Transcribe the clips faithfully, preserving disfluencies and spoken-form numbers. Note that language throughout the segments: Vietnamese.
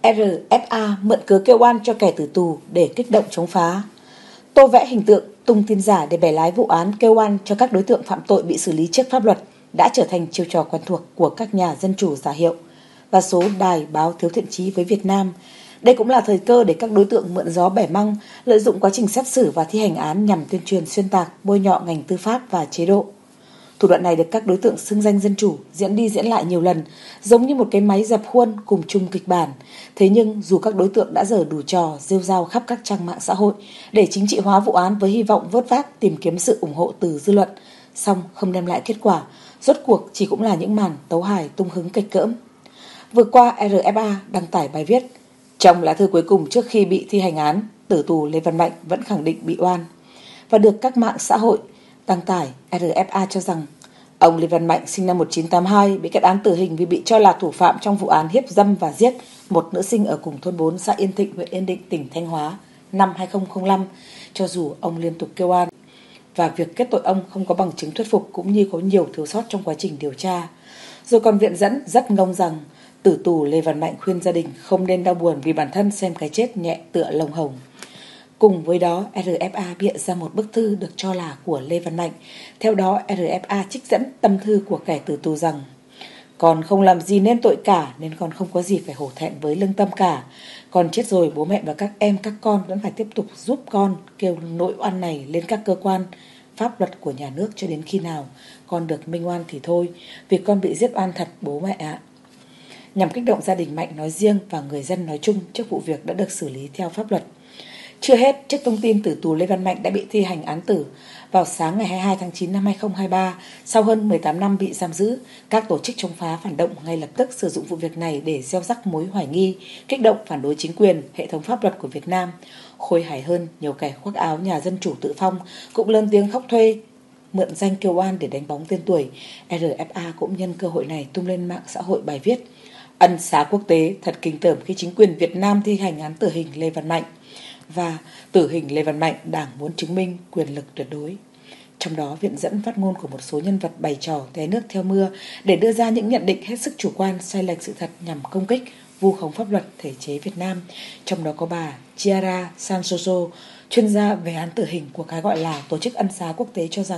rờ ép a mượn cớ kêu oan cho kẻ tử tù để kích động chống phá. Tô vẽ hình tượng, tung tin giả để bẻ lái vụ án kêu oan cho các đối tượng phạm tội bị xử lý trước pháp luật đã trở thành chiêu trò quen thuộc của các nhà dân chủ giả hiệu và số đài báo thiếu thiện chí với Việt Nam. Đây cũng là thời cơ để các đối tượng mượn gió bẻ măng, lợi dụng quá trình xét xử và thi hành án nhằm tuyên truyền xuyên tạc, bôi nhọ ngành tư pháp và chế độ. Thủ đoạn này được các đối tượng xưng danh dân chủ diễn đi diễn lại nhiều lần, giống như một cái máy dập khuôn cùng chung kịch bản. Thế nhưng dù các đối tượng đã dở đủ trò rêu rao khắp các trang mạng xã hội để chính trị hóa vụ án với hy vọng vớt vát tìm kiếm sự ủng hộ từ dư luận, song không đem lại kết quả, rốt cuộc chỉ cũng là những màn tấu hài tung hứng kịch cỡm. Vừa qua, rờ ép a đăng tải bài viết: trong lá thư cuối cùng trước khi bị thi hành án, tử tù Lê Văn Mạnh vẫn khẳng định bị oan. Và được các mạng xã hội đăng tải, rờ ép a cho rằng ông Lê Văn Mạnh sinh năm một nghìn chín trăm tám mươi hai bị kết án tử hình vì bị cho là thủ phạm trong vụ án hiếp dâm và giết một nữ sinh ở cùng thôn bốn xã Yên Thịnh, huyện Yên Định, tỉnh Thanh Hóa năm hai nghìn không trăm không mươi lăm, cho dù ông liên tục kêu oan. Và việc kết tội ông không có bằng chứng thuyết phục cũng như có nhiều thiếu sót trong quá trình điều tra. Rồi còn viện dẫn rất ngông rằng tử tù Lê Văn Mạnh khuyên gia đình không nên đau buồn vì bản thân xem cái chết nhẹ tựa lông hồng. Cùng với đó, rờ ép a bịa ra một bức thư được cho là của Lê Văn Mạnh. Theo đó, rờ ép a trích dẫn tâm thư của kẻ tử tù rằng: con không làm gì nên tội cả nên con không có gì phải hổ thẹn với lương tâm cả. Con chết rồi, bố mẹ và các em các con vẫn phải tiếp tục giúp con kêu nỗi oan này lên các cơ quan pháp luật của nhà nước cho đến khi nào con được minh oan thì thôi, vì con bị giết oan thật bố mẹ ạ. Nhằm kích động gia đình Mạnh nói riêng và người dân nói chung trước vụ việc đã được xử lý theo pháp luật. Chưa hết, trước thông tin tử tù Lê Văn Mạnh đã bị thi hành án tử, vào sáng ngày hai mươi hai tháng chín năm hai nghìn không trăm hai mươi ba, sau hơn mười tám năm bị giam giữ, các tổ chức chống phá phản động ngay lập tức sử dụng vụ việc này để gieo rắc mối hoài nghi, kích động phản đối chính quyền, hệ thống pháp luật của Việt Nam. Khôi hài hơn, nhiều kẻ khoác áo nhà dân chủ tự phong cũng lớn tiếng khóc thuê, mượn danh kêu oan để đánh bóng tên tuổi. rờ ép a cũng nhân cơ hội này tung lên mạng xã hội bài viết: ân xá quốc tế thật kinh tởm khi chính quyền Việt Nam thi hành án tử hình Lê Văn Mạnh. Và tử hình Lê Văn Mạnh, Đảng muốn chứng minh quyền lực tuyệt đối. Trong đó, viện dẫn phát ngôn của một số nhân vật bày trò té nước theo mưa để đưa ra những nhận định hết sức chủ quan, sai lệch sự thật nhằm công kích, vu khống pháp luật thể chế Việt Nam. Trong đó có bà Chiara Sansoso, chuyên gia về án tử hình của cái gọi là Tổ chức Ân xá Quốc tế, cho rằng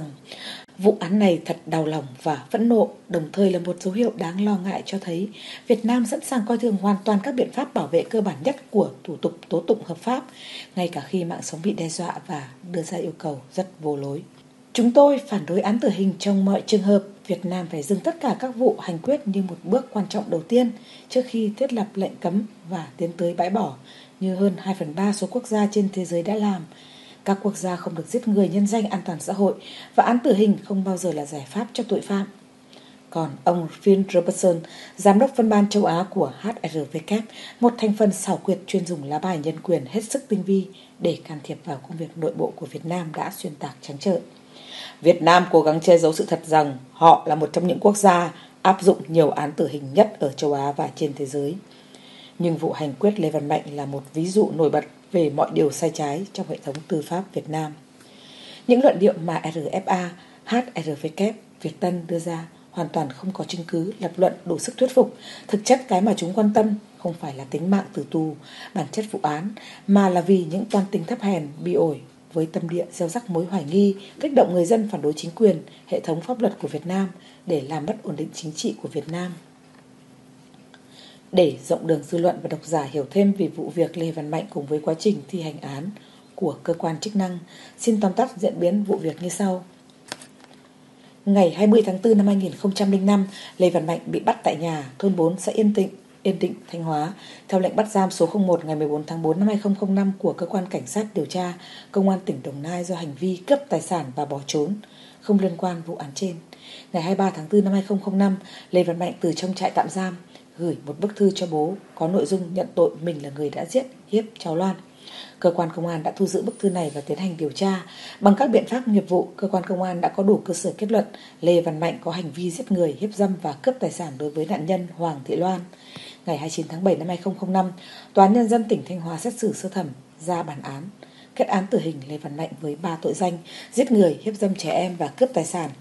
vụ án này thật đau lòng và phẫn nộ, đồng thời là một dấu hiệu đáng lo ngại cho thấy Việt Nam sẵn sàng coi thường hoàn toàn các biện pháp bảo vệ cơ bản nhất của thủ tục tố tụng hợp pháp, ngay cả khi mạng sống bị đe dọa và đưa ra yêu cầu rất vô lối. Chúng tôi phản đối án tử hình trong mọi trường hợp. Việt Nam phải dừng tất cả các vụ hành quyết như một bước quan trọng đầu tiên trước khi thiết lập lệnh cấm và tiến tới bãi bỏ như hơn hai phần ba số quốc gia trên thế giới đã làm. Các quốc gia không được giết người nhân danh an toàn xã hội và án tử hình không bao giờ là giải pháp cho tội phạm. Còn ông Phil Robertson, giám đốc phân ban châu Á của hát rờ vê kép, một thành phần xảo quyệt chuyên dùng lá bài nhân quyền hết sức tinh vi để can thiệp vào công việc nội bộ của Việt Nam, đã xuyên tạc trắng trợn: Việt Nam cố gắng che giấu sự thật rằng họ là một trong những quốc gia áp dụng nhiều án tử hình nhất ở châu Á và trên thế giới. Nhưng vụ hành quyết Lê Văn Mạnh là một ví dụ nổi bật về mọi điều sai trái trong hệ thống tư pháp Việt Nam. Những luận điệu mà rờ ép a, hát rờ vê kép, Việt Tân đưa ra hoàn toàn không có chứng cứ lập luận đủ sức thuyết phục. Thực chất cái mà chúng quan tâm không phải là tính mạng tử tù, bản chất vụ án, mà là vì những toan tính thấp hèn, bi ổi với tâm địa gieo rắc mối hoài nghi, kích động người dân phản đối chính quyền, hệ thống pháp luật của Việt Nam để làm mất ổn định chính trị của Việt Nam. Để rộng đường dư luận và độc giả hiểu thêm về vụ việc Lê Văn Mạnh cùng với quá trình thi hành án của cơ quan chức năng, xin tóm tắt diễn biến vụ việc như sau. Ngày hai mươi tháng tư năm hai nghìn không trăm lẻ năm, Lê Văn Mạnh bị bắt tại nhà thôn bốn xã Yên Tịnh, Yên Định, Thanh Hóa theo lệnh bắt giam số không một ngày mười bốn tháng tư năm hai nghìn không trăm lẻ năm của cơ quan cảnh sát điều tra Công an tỉnh Đồng Nai do hành vi cướp tài sản và bỏ trốn, không liên quan vụ án trên. Ngày hai mươi ba tháng tư năm hai nghìn không trăm lẻ năm, Lê Văn Mạnh từ trong trại tạm giam gửi một bức thư cho bố có nội dung nhận tội mình là người đã giết, hiếp cháu Loan. Cơ quan công an đã thu giữ bức thư này và tiến hành điều tra. Bằng các biện pháp nghiệp vụ, cơ quan công an đã có đủ cơ sở kết luận Lê Văn Mạnh có hành vi giết người, hiếp dâm và cướp tài sản đối với nạn nhân Hoàng Thị Loan. Ngày hai mươi chín tháng bảy năm hai nghìn không trăm lẻ năm, Tòa án Nhân dân tỉnh Thanh Hóa xét xử sơ thẩm ra bản án kết án tử hình Lê Văn Mạnh với ba tội danh: giết người, hiếp dâm trẻ em và cướp tài sản.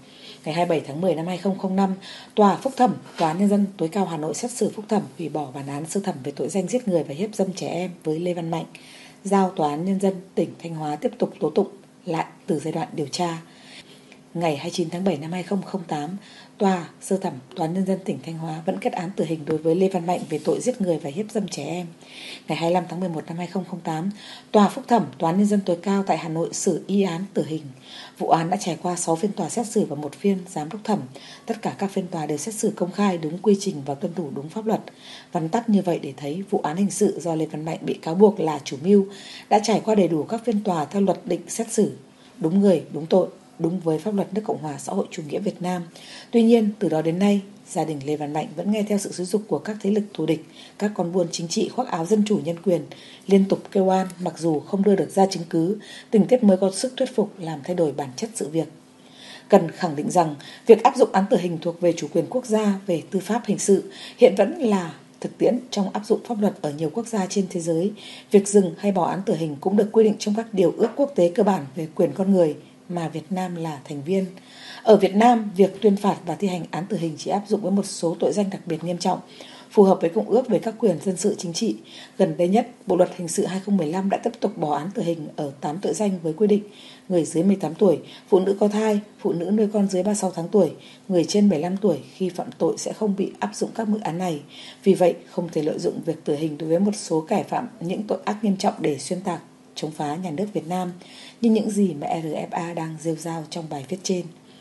Ngày hai mươi bảy tháng mười năm hai nghìn không trăm lẻ năm, Tòa Phúc thẩm Tòa án Nhân dân tối cao Hà Nội xét xử phúc thẩm hủy bỏ bản án sơ thẩm về tội danh giết người và hiếp dâm trẻ em với Lê Văn Mạnh, giao Tòa án Nhân dân tỉnh Thanh Hóa tiếp tục tố tụng lại từ giai đoạn điều tra. Ngày hai mươi chín tháng bảy năm hai nghìn không trăm lẻ tám, Tòa Sơ thẩm Tòa án Nhân dân tỉnh Thanh Hóa vẫn kết án tử hình đối với Lê Văn Mạnh về tội giết người và hiếp dâm trẻ em. Ngày hai mươi lăm tháng mười một năm hai nghìn không trăm lẻ tám, Tòa Phúc thẩm Tòa án Nhân dân tối cao tại Hà Nội xử y án tử hình. Vụ án đã trải qua sáu phiên tòa xét xử và một phiên giám đốc thẩm. Tất cả các phiên tòa đều xét xử công khai, đúng quy trình và tuân thủ đúng pháp luật. Vắn tắt như vậy để thấy vụ án hình sự do Lê Văn Mạnh bị cáo buộc là chủ mưu đã trải qua đầy đủ các phiên tòa theo luật định xét xử, đúng người, đúng tội, đúng với pháp luật nước Cộng hòa xã hội chủ nghĩa Việt Nam. Tuy nhiên, từ đó đến nay, gia đình Lê Văn Mạnh vẫn nghe theo sự xúi giục của các thế lực thù địch, các con buôn chính trị khoác áo dân chủ nhân quyền, liên tục kêu oan mặc dù không đưa được ra chứng cứ, tình tiết mới có sức thuyết phục làm thay đổi bản chất sự việc. Cần khẳng định rằng, việc áp dụng án tử hình thuộc về chủ quyền quốc gia về tư pháp hình sự hiện vẫn là thực tiễn trong áp dụng pháp luật ở nhiều quốc gia trên thế giới. Việc dừng hay bỏ án tử hình cũng được quy định trong các điều ước quốc tế cơ bản về quyền con người mà Việt Nam là thành viên. Ở Việt Nam, việc tuyên phạt và thi hành án tử hình chỉ áp dụng với một số tội danh đặc biệt nghiêm trọng, phù hợp với Công ước về các quyền dân sự chính trị. Gần đây nhất, Bộ luật hình sự hai nghìn không trăm mười lăm đã tiếp tục bỏ án tử hình ở tám tội danh với quy định người dưới mười tám tuổi, phụ nữ có thai, phụ nữ nuôi con dưới ba mươi sáu tháng tuổi, người trên mười lăm tuổi khi phạm tội sẽ không bị áp dụng các mức án này. Vì vậy, không thể lợi dụng việc tử hình đối với một số kẻ phạm những tội ác nghiêm trọng để xuyên tạc, chống phá nhà nước Việt Nam, như những gì mà rờ ép a đang rêu rao trong bài viết trên.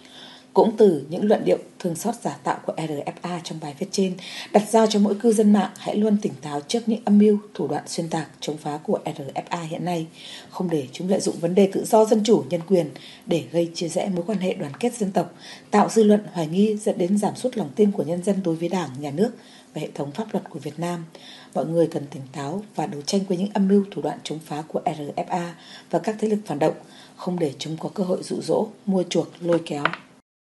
Cũng từ những luận điệu thương xót giả tạo của rờ ép a trong bài viết trên, đặt ra cho mỗi cư dân mạng hãy luôn tỉnh táo trước những âm mưu, thủ đoạn xuyên tạc, chống phá của rờ ép a hiện nay, không để chúng lợi dụng vấn đề tự do dân chủ, nhân quyền để gây chia rẽ mối quan hệ đoàn kết dân tộc, tạo dư luận hoài nghi dẫn đến giảm sút lòng tin của nhân dân đối với Đảng, Nhà nước và hệ thống pháp luật của Việt Nam. Mọi người cần tỉnh táo và đấu tranh với những âm mưu, thủ đoạn chống phá của rờ ép a và các thế lực phản động, không để chúng có cơ hội dụ dỗ, mua chuộc, lôi kéo.